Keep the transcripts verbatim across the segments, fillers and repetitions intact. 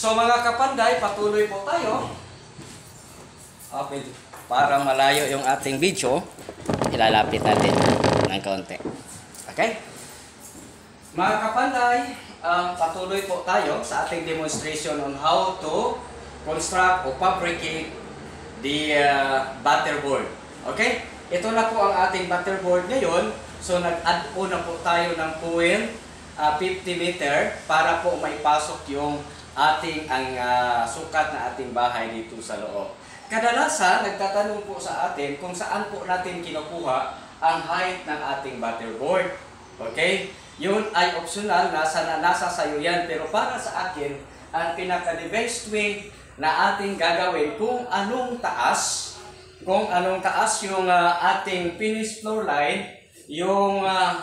So mga kapanday, patuloy po tayo. Okay, para malayo yung ating video, ilalapit natin ng konti. Okay? Mga kapanday, uh, patuloy po tayo sa ating demonstration on how to construct o fabricate the uh, butterboard. Okay? Ito na po ang ating butterboard ngayon. So nag-add po na po tayo ng point uh, fifty meter para po maipasok yung ating ang uh, sukat na ating bahay dito sa loob. Kadalasan, nagtatanong po sa atin kung saan po natin kinukuha ang height ng ating butterboard. Okay? Yun ay optional, nasa, na, nasa sayo yan. Pero para sa akin, ang pinaka-the best way na ating gagawin kung anong taas, kung anong taas yung uh, ating finished floor line, yung uh,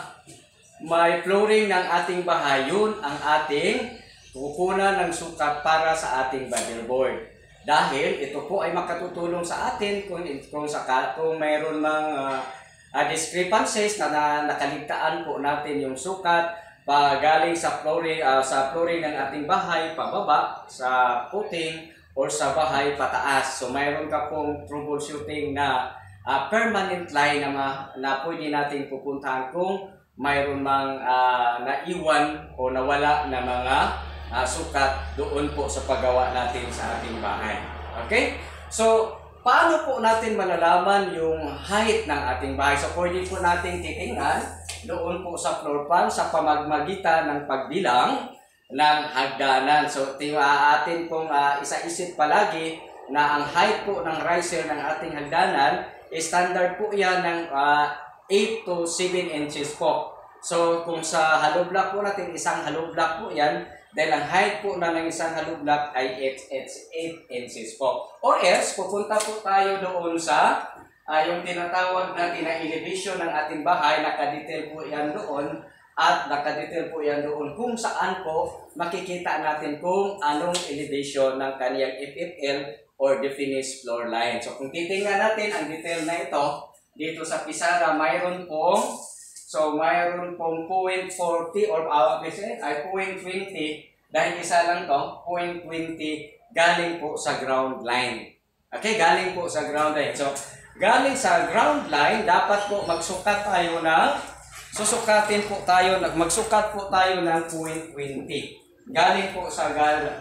may flooring ng ating bahay, yun ang ating kukunan ng sukat para sa ating butterboard. Dahil ito po ay makatutulong sa atin kung, kung, saka, kung mayroon mang uh, uh, discrepancies na, na nakaligtaan po natin yung sukat pa galing sa flooring, uh, sa flooring ng ating bahay pababa, sa footing, or sa bahay pataas. So mayroon ka pong troubleshooting na uh, permanent line na, na pwede natin pupuntahan kung mayroon mang uh, naiwan o nawala na mga Uh, sukat doon po sa paggawa natin sa ating bahay. Okay? So, paano po natin malalaman yung height ng ating bahay? So, pwede po natin titingnan doon po sa floor plan sa pamagmagitan ng pagbilang ng hagdanan. So, atin pong uh, isa-isip palagi na ang height po ng riser ng ating hagdanan, standard po yan ng uh, eight to seven inches po. So, kung sa hollow block po natin, isang hollow block po yan, dahil ang height po na ng isang hollow block ay eight inches po. Or else, pupunta po tayo doon sa uh, yung tinatawag natin na elevation ng ating bahay. Nakadetail po yan doon at nakadetail po yan doon kung saan po makikita natin kung anong elevation ng kaniyang F F L or the finished floor line. So kung titingnan natin ang detail na ito, dito sa pisara, mayroon pong So, mayroon pong point forty or uh, ay point twenty dahil isa lang to, point twenty galing po sa ground line. Okay, galing po sa ground line. So, galing sa ground line, dapat po magsukat tayo ng, susukatin po tayo, magsukat po tayo ng point twenty. Galing po sa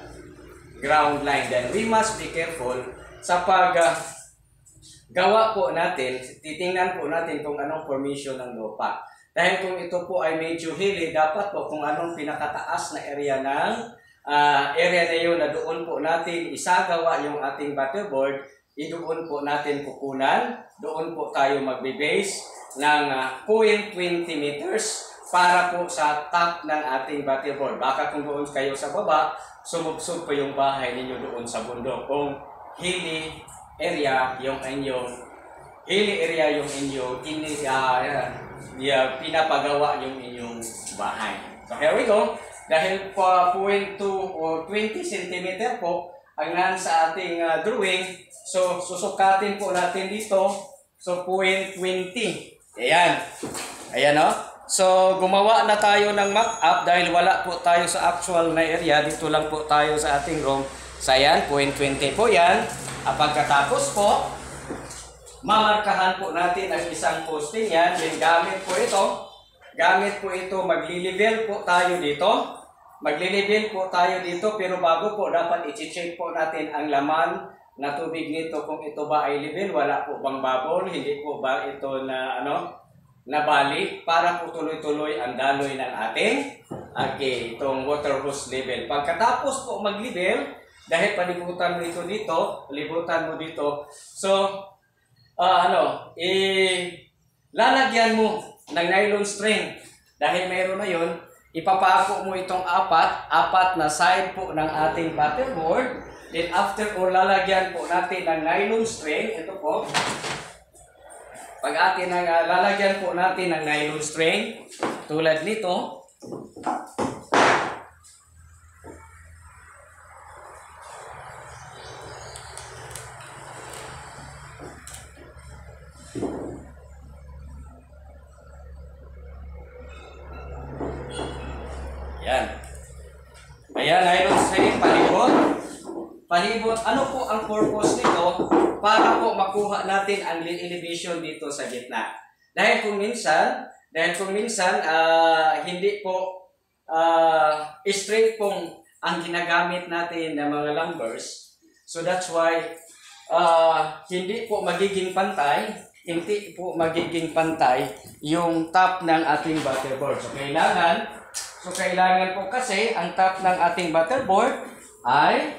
ground line. Then, we must be careful sa pag uh, gawa po natin, titingnan po natin kung anong formation ng lupa. Dahil kung ito po ay medyo hilly, dapat po kung anong pinakataas na area ng uh, area na yun na doon po natin isagawa yung ating butterboard, idoon po natin kukunan, doon po tayo magbe-base ng uh, point twenty meters para po sa top ng ating butterboard. Baka kung doon kayo sa baba, sumubsog po yung bahay ninyo doon sa bundok. Kung hilly area yung inyong hilly area yung inyong ini uh, yeah, pinapagawa yung inyong bahay. So here we go. Dahil po point two or twenty centimeter po ang nasa ating uh, drawing, so susukatin po natin dito. So point twenty. Ayan. Ayan o. No? So gumawa na tayo ng mock-up dahil wala po tayo sa actual na area. Dito lang po tayo sa ating room. So ayan, point twenty po yan. At pagkatapos po, mamarkahan po natin ang isang posting yan. Then gamit po ito. Gamit po ito. Magli-level po tayo dito. Magli-level po tayo dito. Pero bago po, dapat i-check po natin ang laman na tubig nito. Kung ito ba ay level, wala po bang bubble, hindi po ba ito na ano nabali para po tuloy-tuloy ang daloy ng ating okay, itong water hose level. Pagkatapos po mag-level, dahil palibutan mo ito dito, libutan mo dito. So, uh, ano, eh, lalagyan mo ng nylon string. Dahil mayroon na yun, ipapako mo itong apat, apat na side po ng ating butterboard. Then after, or lalagyan po natin ng nylon string, ito po. Pag atin ang, uh, lalagyan po natin ng nylon string, tulad nito. Yan. Ayan, nylon string, palibot. Palibot, ano po ang purpose nito? Para po makuha natin ang elevation dito sa gitna. Dahil kung minsan, dahil kung minsan, uh, hindi po uh, straight pong ang ginagamit natin ng mga lumbers. So that's why, uh, hindi po magiging pantay, hindi po magiging pantay yung top ng ating butterboard. So kailangan, so kailangan po kasi ang top ng ating butterboard ay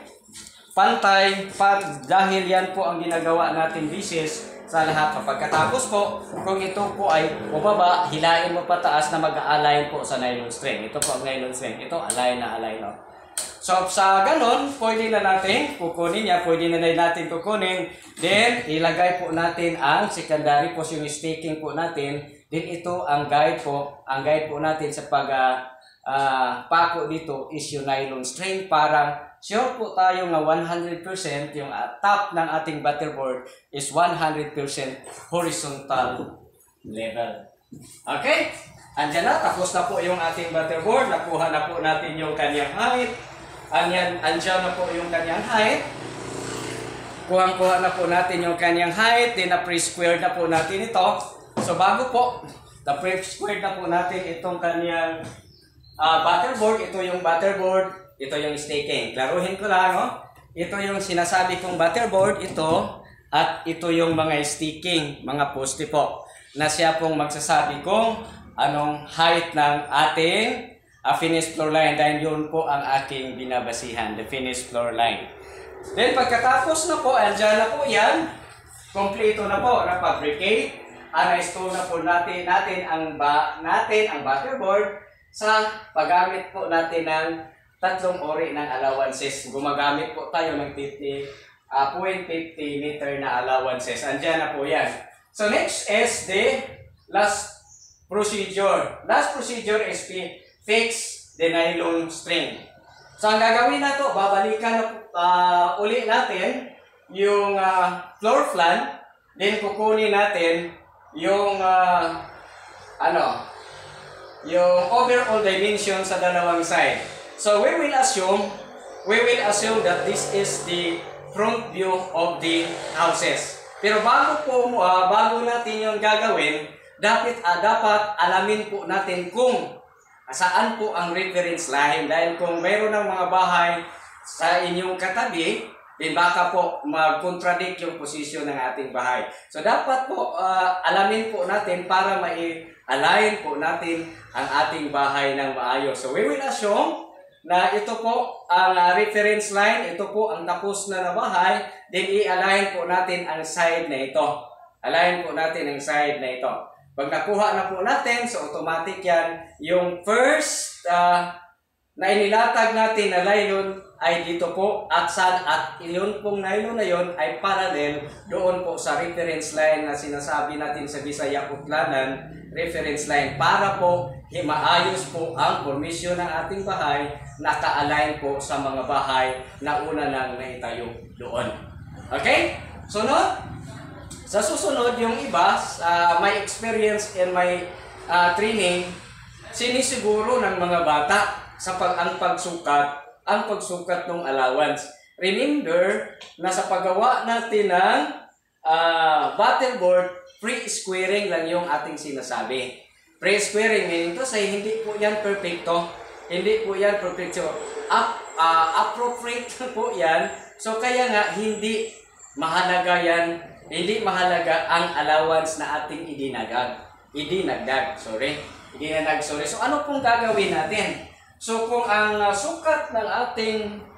pantay pa, dahil yan po ang ginagawa natin basis sa lahat. Pagkatapos po, kung ito po ay bumaba, hilain mo pataas na mag-align po sa nylon string. Ito po ang nylon string. Ito, align na align. No? So, sa ganon, pwede na natin kukunin niya. Pwede na natin kukunin. Then, ilagay po natin ang secondary po, yung staking po natin. Then, ito ang guide po. Ang guide po natin sa pag uh, uh, pako dito is yung nylon string. Parang sure po tayo nga one hundred percent yung uh, top ng ating butterboard is one hundred percent horizontal level. Okay? Andyan na, tapos na po yung ating butterboard. Nakuha na po natin yung kanyang height. Andyan, andyan na po yung kanyang height. Kuhang-kuha na po natin yung kanyang height. Then na-pre-square na po natin ito. So bago po, na-pre-square na po natin itong kanyang uh, butterboard. Ito yung butterboard. Ito yung staking. Klaruhin ko lang, no? Ito yung sinasabi kong butterboard, ito, at ito yung mga staking, mga poste po, na siya pong magsasabi kung anong height ng ating uh, finished floor line. Dahil yun po ang aking binabasihan, the finished floor line. Then pagkatapos na po, andyan na po yan, kompleto na po, na-fabricate, na-install na po natin, natin ang, ba, natin ang butterboard sa paggamit po natin ng tatlong ori ng allowances. Gumagamit po tayo ng fifty point five zero meter na allowances. Andiyan na po yan. So next is the last procedure. Last procedure is fix the nylon string. So ang gagawin na to, babalikan na uh, uli natin yung uh, floor plan. Then kukunin natin yung uh, ano, yung overall dimension sa dalawang side. So we will assume, we will assume that this is the front view of the houses. Pero bago po, uh, bago natin yung gagawin, dapat, uh, dapat alamin po natin kung saan po ang reference line. Dahil kung mayroon ng mga bahay sa inyong katabi, din baka po mag-contradict yung posisyon ng ating bahay. So dapat po uh, alamin po natin para mai-align po natin ang ating bahay ng maayos. So we will assume na ito po ang uh, reference line, ito po ang tapos na na bahay, then i-align po natin ang side na ito. Align po natin ang side na ito. Pag nakuha na po natin, so automatic yan, yung first uh, na inilatag natin na nylon ay dito po, at saan, at yun pong nylon na yun ay parallel doon po sa reference line na sinasabi natin sa Bisaya Utlanan, reference line, para po maayos po ang formation ng ating bahay, naka-align po sa mga bahay na una nang naitayo doon. Okay? Sunod? Sa susunod, yung iba, uh, may experience and may uh, training, sinisiguro ng mga bata sa pag ang pagsukat, ang pagsukat ng allowance. Remember na sa paggawa natin ng uh, butterboard, pre-squaring lang yung ating sinasabi. Pre-squaring meaning to say hindi po yan perfecto. Hindi po yan perfecto. Up, uh, appropriate po yan. So kaya nga hindi mahalaga yan. Hindi mahalaga ang allowance na ating idinagag. Idinagdag. Sorry. Idinagdag. Sorry. So ano pong gagawin natin? So kung ang uh, sukat ng ating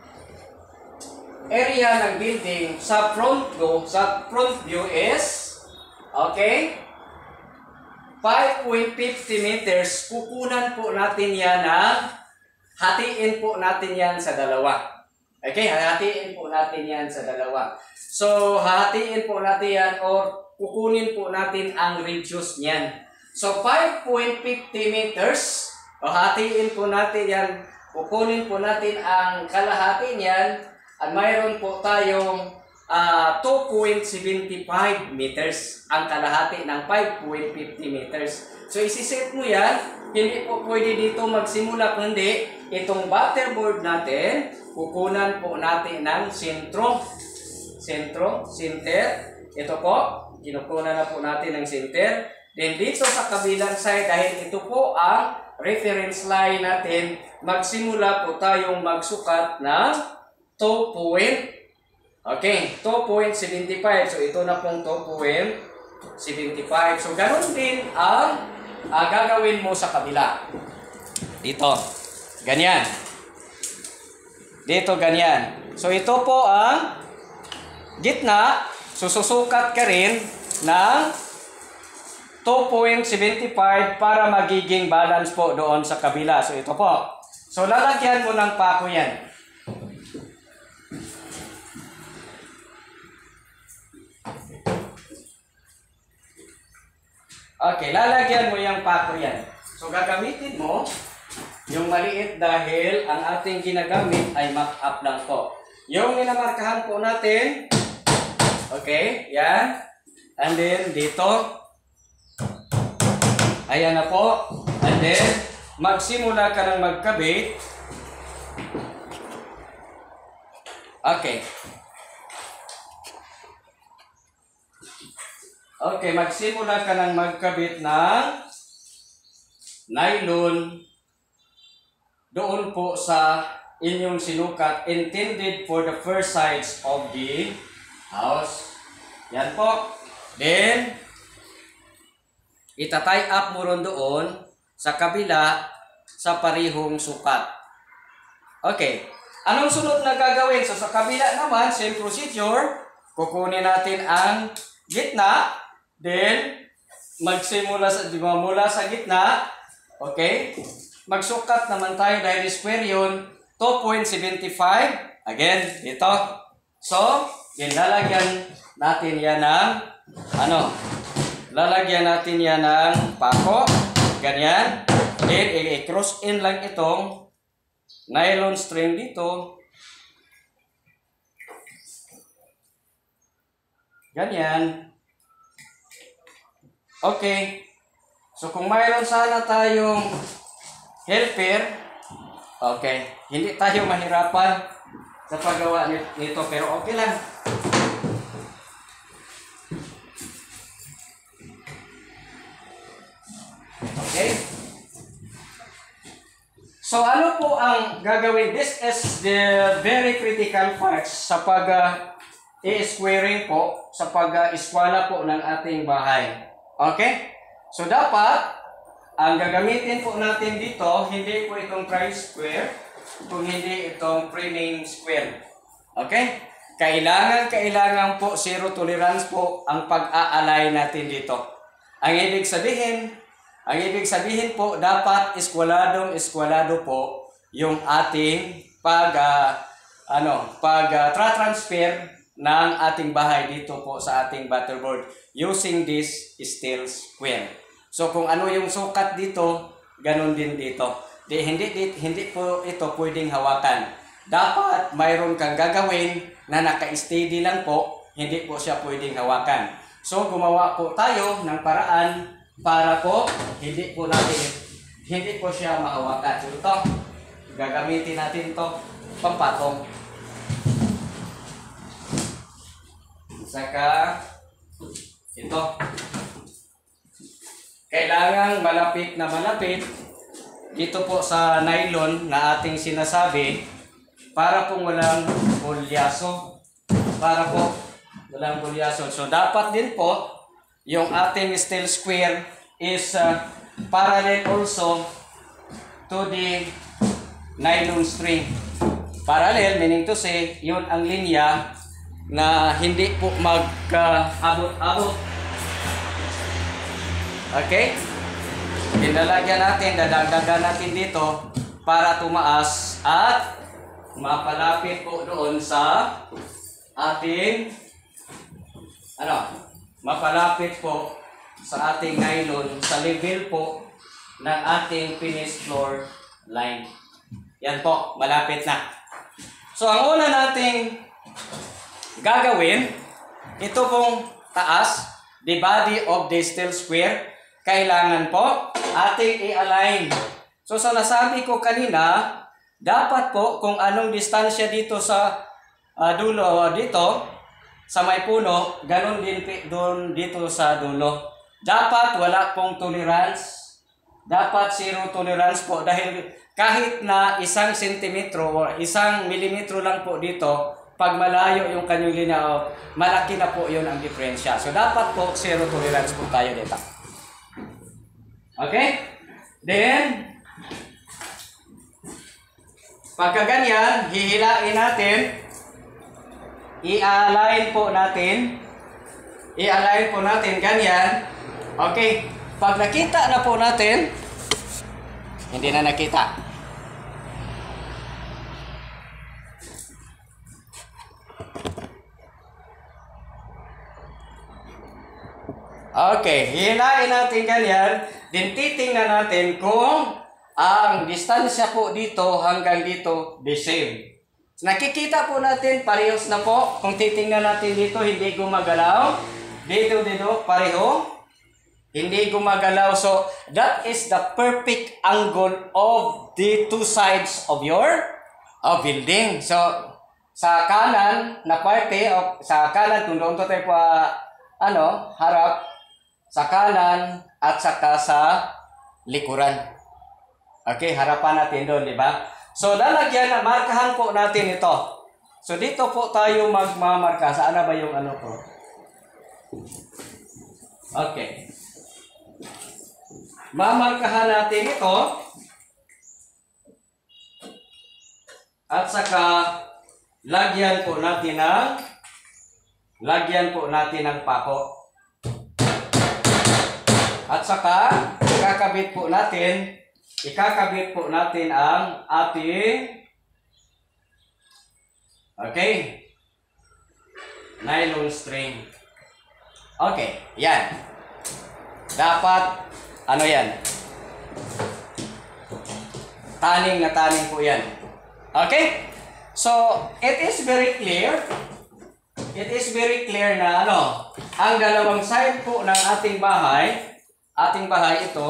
area ng building sa front view, sa front view is okay, five point five zero meters, kukunan po natin yan na hatiin po natin yan sa dalawa. Okay, hatiin po natin yan sa dalawa. So, hatiin po natin yan or kukunin po natin ang radius niyan. So, five point five zero meters, o hatiin po natin yan, kukunin po natin ang kalahati niyan, at mayroon po tayong uh, two point seven five meters. Ang kalahati ng five point five zero meters. So, isiset mo yan. Hindi po pwede dito magsimula, kundi itong butterboard natin, kukunan po natin ng sentro. Sentro, center. Ito po, kinukunan na po natin ng center. Then dito sa kabilang side, dahil ito po ang reference line natin, magsimula po tayong magsukat ng two point, okay, two point seven five. So ito na pong two point seven five. So ganoon din ang uh, gagawin mo sa kabila. Dito, ganyan. Dito, ganyan. So ito po ang gitna. So susukat ka rin ng two point seven five para magiging balance po doon sa kabila. So ito po. So lalagyan mo ng pako yan. Okay, lalagyan mo yung pako yan. So gagamitin mo yung maliit dahil ang ating ginagamit ay mock-up lang po. Yung minamarkahan po natin, okay, yan. And then dito, ayan na po. And then, magsimula ka ng magkabit. Okay. Okay, magsimula ka ng magkabit ng nylon doon po sa inyong sinukat intended for the first sides of the house. Yan po. Then, ita-tie up mo ron doon sa kabila sa parihong sukat. Okay. Anong sunod na gagawin? So, sa kabila naman, same procedure. Kukunin natin ang gitna. Then, magsimula sa, di ba, mula sa gitna. Okay. Magsukat naman tayo dahil square yun. two point seven five. Again, dito. So, yun, lalagyan natin yan ng, ano, lalagyan natin yan ng pako. Ganyan. Then, i-cross in lang itong nylon string dito. Ganyan. Okay. So, kung mayroon sana tayong helper, okay, hindi tayo mahirapan sa paggawa nito, pero okay lang. Okay? So, ano po ang gagawin? This is the very critical parts sa pag-i-squaring uh, po, sa pag-iskwala po ng ating bahay. Okay? So, dapat, ang gagamitin po natin dito, hindi po itong tri-square, kung hindi itong framing square. Okay? Kailangan, kailangan po zero tolerance po ang pag-aalay natin dito. Ang ibig sabihin, ang ibig sabihin po, dapat eskwaladong eskwalado po yung ating pag, uh, ano, pag uh, tra-transfer ng ating bahay dito po sa ating butterboard using this steel square. So kung ano yung sukat dito, ganun din dito. Di, hindi, di, hindi po ito pwedeng hawakan. Dapat mayroon kang gagawin na naka-steady lang po, hindi po siya pwedeng hawakan. So gumawa po tayo ng paraan para po hindi po natin, hindi po siya mahawakan. So ito, gagamitin natin ito pampatong. Saka ito. Kailangan malapit na malapit dito po sa nylon na ating sinasabi para po walang bulyaso. Para po walang bulyaso. So dapat din po yung ating steel square is uh, parallel also to the nylon string. Parallel meaning to say, yun ang linya na hindi po mag-abot-abot. Uh, Okay? Pinalagyan natin, dadagdagan natin dito para tumaas at mapalapit po doon sa ating ano, mapalapit po sa ating nylon sa level po ng ating finished floor line. Yan po, malapit na. So ang una nating gagawin, ito pong taas, the body of the steel square, kailangan po ating i-align. So sa nasabi ko kanina, dapat po kung anong distansya dito sa uh, dulo, uh, dito sa may puno, ganun din doon dito sa dulo. Dapat wala pong tolerance. Dapat zero tolerance po dahil kahit na isang sentimetro o isang milimetro lang po dito, pag malayo yung kanyang linya, malaki na po yun ang diferensya. So dapat po zero tolerance po tayo dito. Okay? Then, pagka ganyan, hihilain natin, i-align po natin, i-align po natin ganyan. Okay? Pag nakita na po natin, hindi na nakita. Okay, hihilain natin ganyan. Then titingnan natin kung ang distansya po dito hanggang dito the same. Nakikita po natin, parehos na po. Kung titingnan natin dito, hindi gumagalaw. Dito, dito, pareho. Hindi gumagalaw. So, that is the perfect angle of the two sides of your uh, building. So, sa kanan na parte, o sa kanan, kung doon to tayo pa, ano, harap, sa kanan at saka sa likuran. Okay, harapan natin doon, di ba? So, lalagyan na, markahan po natin ito. So, dito po tayo magmamarka. Saan na ba yung ano ko? Okay. Mamarkahan natin ito. At saka, lagyan po natin ng, lagyan po natin ng pako. At saka, ikakabit po natin, ikakabit po natin ang ating, okay, nylon string. Okay, yan. Dapat, ano yan? Taning na taning po yan. Okay? So, it is very clear. It is very clear na ano, ang dalawang side po ng ating bahay, ating bahay ito,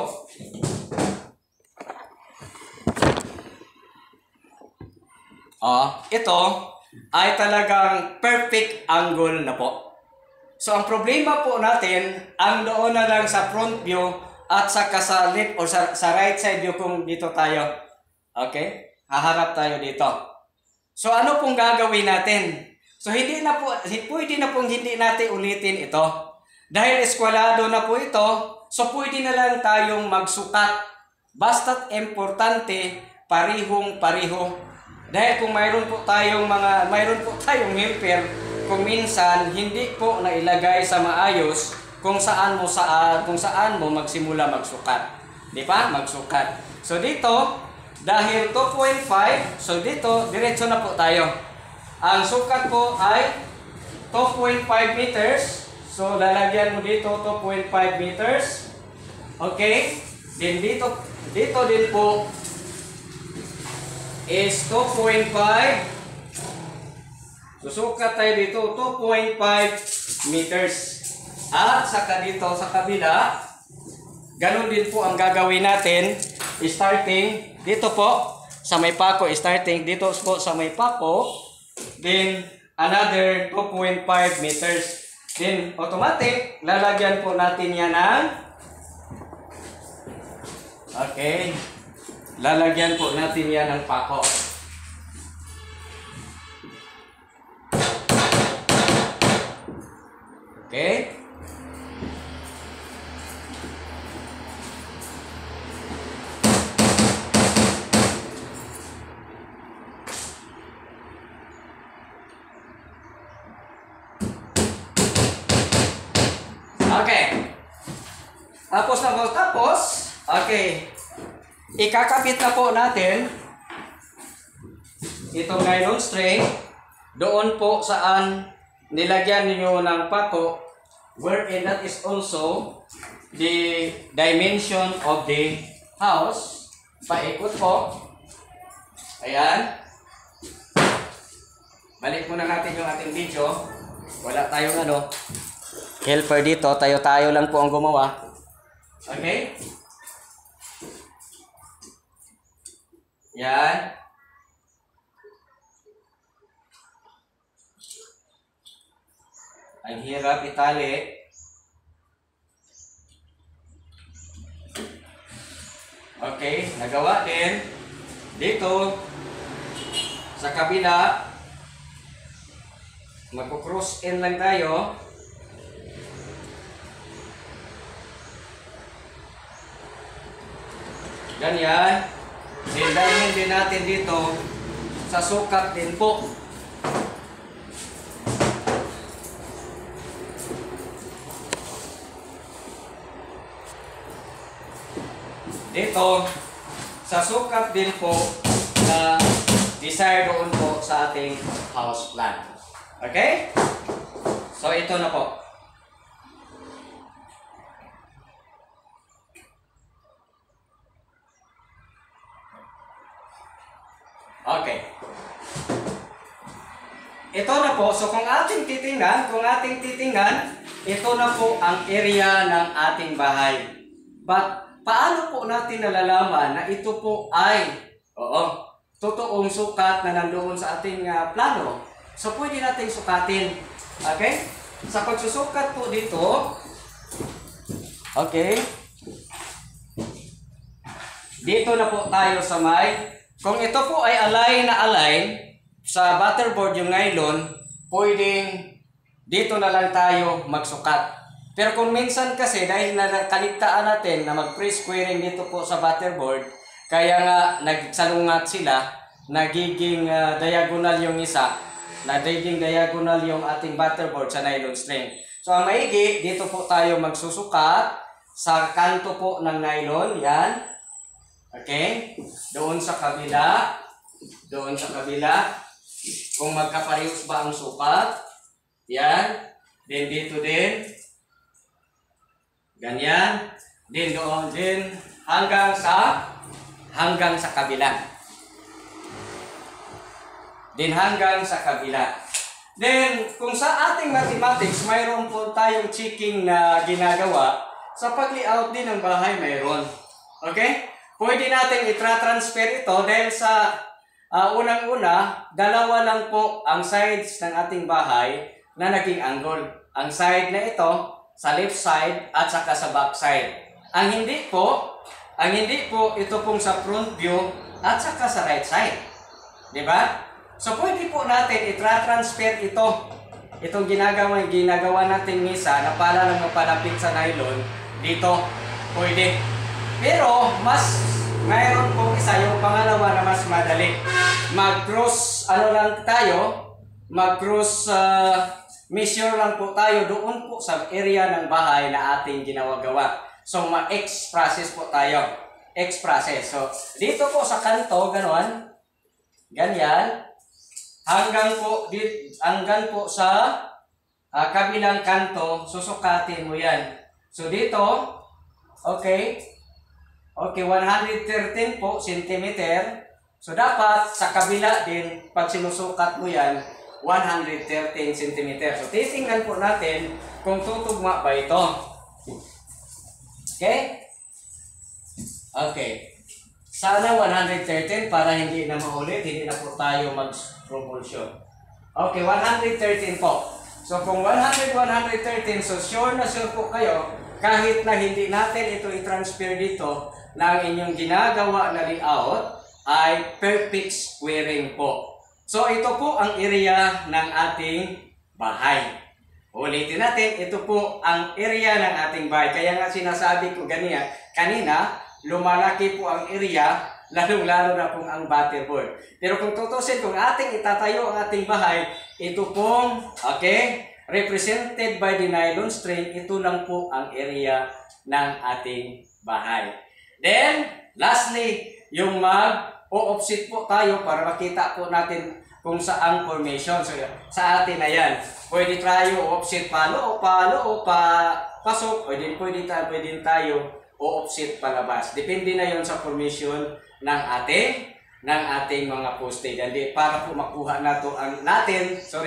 oh, ito ay talagang perfect angle na po. So, ang problema po natin, ang doon na lang sa front view at saka sa left or sa, sa right side view kung dito tayo. Okay? Haharap tayo dito. So, ano pong gagawin natin? So, hindi na po, pwede na pong hindi natin ulitin ito. Dahil eskwalado na po ito, so pwede na lang tayong magsukat. Basta't importante, parihong pariho. Dahil kung mayroon po tayong mga, mayroon po tayong helper, kung minsan hindi po nailagay sa maayos kung saan mo sa kung saan mo magsimula magsukat. Di ba? Magsukat. So dito, dahil two point five, so dito diretso na po tayo. Ang sukat po ay two point five meters. So lalagyan mo dito two point five meters. Okay? Then dito dito din po is two point five. Susukat tayo dito two point five meters. At saka dito sa kabila, ganun din po ang gagawin natin. Starting dito po sa may pako, starting dito po sa may pako, then another two point five meters. Then automatic, lalagyan po natin yan ng, okay, lalagyan po natin yan ng pako. Okay? Okay. Tapos na po, tapos, okay. Ikakapit na po natin itong nylon string doon po saan nilagyan niyo ng pako, wherein that is also the dimension of the house. Paikot po. Ayan. Balik muna natin yung ating video. Wala tayong ano, helper dito. Tayo-tayo lang po ang gumawa. Okay? Yan. Ang hirap itali. Okay, nagawa din. Dito, sa kabila, magpo-cross in lang tayo. Ganyan. Dindahin din natin dito sa sukat din po. Dito, sa sukat din po na desire doon po sa ating house plan. Okay? So, ito na po. Okay. Ito na po. So, kung ating titingnan, kung ating titingnan, ito na po ang area ng ating bahay. But, paano po natin nalalaman na ito po ay, oo, totoong sukat na nandoon sa ating uh, plano? So, pwede natin sukatin. Okay? Sa pagsusukat po dito, okay, dito na po tayo sa may, kung ito po ay align na align, sa butterboard yung nylon, pwedeng dito na lang tayo magsukat. Pero kung minsan kasi dahil nakaligtaan natin na mag-pre-squaring dito po sa butterboard, kaya nga nagsalungat sila, nagiging uh, diagonal yung isa, nagiging diagonal yung ating butterboard sa nylon string. So ang maigi, dito po tayo magsusukat sa kanto po ng nylon, yan. Okay? Doon sa kabila, doon sa kabila, kung magkaparehas ba ang sukat, yan. Then dito din, ganyan. Din doon din hanggang sa hanggang sa kabila. Din hanggang sa kabila. Then kung sa ating mathematics, mayroon po tayong checking na ginagawa sa pag-layout din ng bahay, mayroon. Okay? Pwede natin i-transfer ito dahil sa uh, unang-una, dalawa lang po ang sides ng ating bahay na naging angle. Ang side na ito sa left side at saka sa back side. Ang hindi po, ang hindi po ito pong sa front view at saka sa right side. Di ba? So pwede po natin i-transfer ito. Itong ginagawa, ginagawa natin misa na para lang mapalapit sa nylon dito. Pwede. Pero mas mayroon pong isa yung pangalawa na mas madali. Mag-cross ano lang tayo, mag-cross uh, measure lang po tayo doon po sa area ng bahay na ating ginawa-gawa. So, ma-X process po tayo. X process. So, dito po sa kanto, gano'n. Ganyan. Hanggang po, dit, hanggang po sa uh, kabilang kanto, susukatin mo yan. So, dito, okay. Okay, one hundred thirteen po, centimeter. So, dapat sa kabila din, pag sinusukat mo yan, one hundred thirteen centimeter. So, titingnan po natin kung tutugma ba ito. Okay? Okay. Sana one hundred thirteen para hindi na maulit, hindi na po tayo mag-propulsion. Okay, one hundred thirteen po. So, kung one hundred, one hundred thirteen, so sure na sure po kayo, kahit na hindi natin ito i-transfer dito, na ang inyong ginagawa na layout ay perfect squaring po. So, ito po ang area ng ating bahay. Ulitin natin, ito po ang area ng ating bahay. Kaya nga sinasabi ko ganyan, kanina, lumalaki po ang area, lalong-lalo na pong ang butterboard. Pero kung tutusin, kung ating itatayo ang ating bahay, ito pong, okay, represented by the nylon string, ito lang po ang area ng ating bahay. Then, lastly, yung mag-o-offset po tayo para makita po natin kung saan formation. So, sa atin na yan. Pwede tayo offset palo o palo o pa pasok. Pwede, pwede, tayo, pwede tayo o-offset palabas. Depende na yon sa formation ng ating, ng ating mga poste. Hindi, para po makuha na to ang natin, sorry,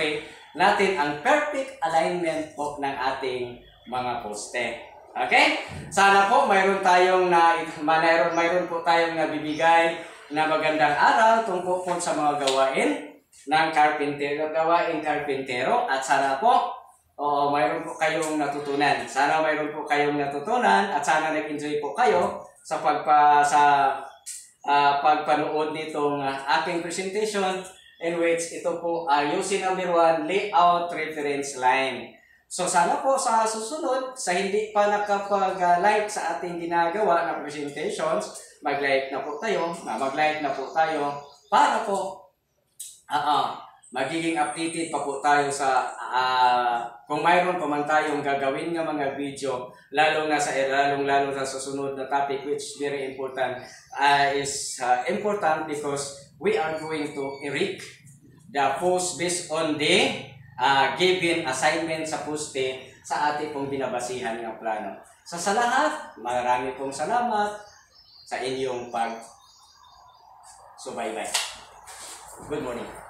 natin ang perfect alignment po ng ating mga poste. Okay? Sana po mayroon tayong na mayroon mayroon po tayong nabibigay na magandang aral tungkol po sa mga gawain ng carpentero, gawain carpentero, at sana po oo, mayroon po kayong natutunan. Sana mayroon po kayong natutunan at sana nag-enjoy po kayo sa pagpa sa uh, pagpanood nitong uh, aking presentation, in which ito po ay uh, using number one, layout reference line. So sana po sa susunod, sa hindi pa nakapag-like sa ating ginagawa na presentations, mag-like na po tayo, mag-like na po tayo para po uh, uh, magiging updated pa po tayo sa uh, kung mayroon pa man tayong gagawin ng mga video, lalo na sa lalong lalo sa susunod na topic, which very important uh, is uh, important because we are going to erect the post based on the Uh, given assignment sa poste sa ating pong binabasihan ng plano. So sa lahat, marami pong salamat sa inyong pag-subaybay. Good morning.